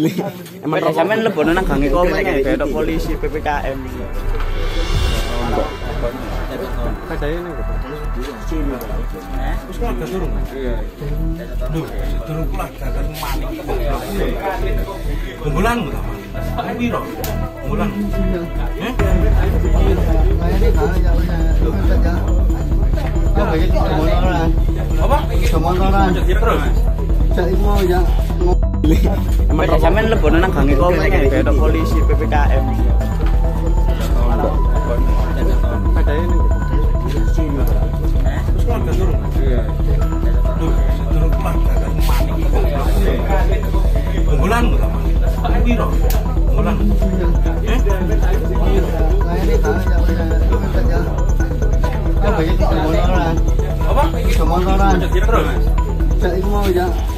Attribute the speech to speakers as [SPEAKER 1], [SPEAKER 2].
[SPEAKER 1] Emang sampean lebono nang gange komen kayak polisi PPKM.
[SPEAKER 2] Kadane ning kok. Wis keluarga durung. Iya. Duh, durung keluarga kan maling. Bulan berapa? Piro? Bulan. Heh? Apa?
[SPEAKER 3] Semontoran.
[SPEAKER 2] Terus.
[SPEAKER 3] Cek mau ya.
[SPEAKER 1] Emang sampean lebono nang gange komen kayak polisi PPKM.
[SPEAKER 2] Kadane ning kok. Wis keluarga durung. Iya. Duh, durung keluarga kan maling. Bulan berapa? Piro? Bulan. Heh?
[SPEAKER 3] Semontoran.
[SPEAKER 2] Apa?
[SPEAKER 3] Semontoran.
[SPEAKER 2] Terus.
[SPEAKER 3] Cek mau ya.